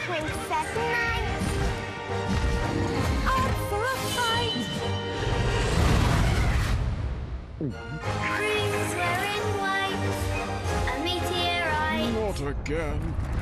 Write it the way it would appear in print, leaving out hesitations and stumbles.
Princess Knight! Out for a fight! Rings wearing white, a meteorite. Not again.